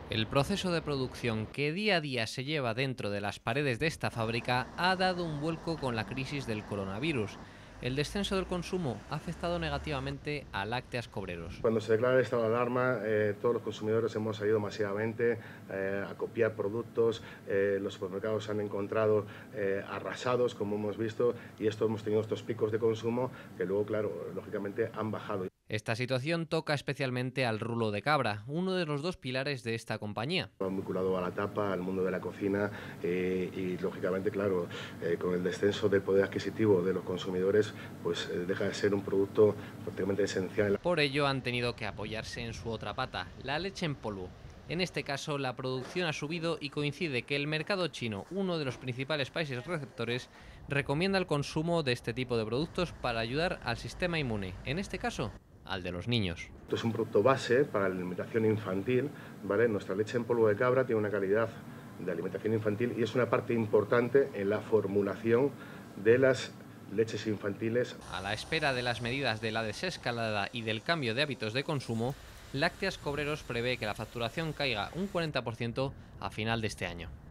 El proceso de producción que día a día se lleva dentro de las paredes de esta fábrica ha dado un vuelco con la crisis del coronavirus. El descenso del consumo ha afectado negativamente a Lácteas Cobreros. Cuando se declara el estado de alarma, todos los consumidores hemos salido masivamente a copiar productos, los supermercados se han encontrado arrasados, como hemos visto, y esto hemos tenido estos picos de consumo que luego, claro, lógicamente han bajado. Esta situación toca especialmente al rulo de cabra, uno de los dos pilares de esta compañía. Vinculado a la tapa, al mundo de la cocina y lógicamente, claro, con el descenso del poder adquisitivo de los consumidores, pues deja de ser un producto prácticamente esencial. Por ello han tenido que apoyarse en su otra pata, la leche en polvo. En este caso, la producción ha subido y coincide que el mercado chino, uno de los principales países receptores, recomienda el consumo de este tipo de productos para ayudar al sistema inmune, en este caso, al de los niños. Esto es un producto base para la alimentación infantil, ¿vale? Nuestra leche en polvo de cabra tiene una calidad de alimentación infantil y es una parte importante en la formulación de las leches infantiles. A la espera de las medidas de la desescalada y del cambio de hábitos de consumo, Lácteas Cobreros prevé que la facturación caiga un 40% a final de este año.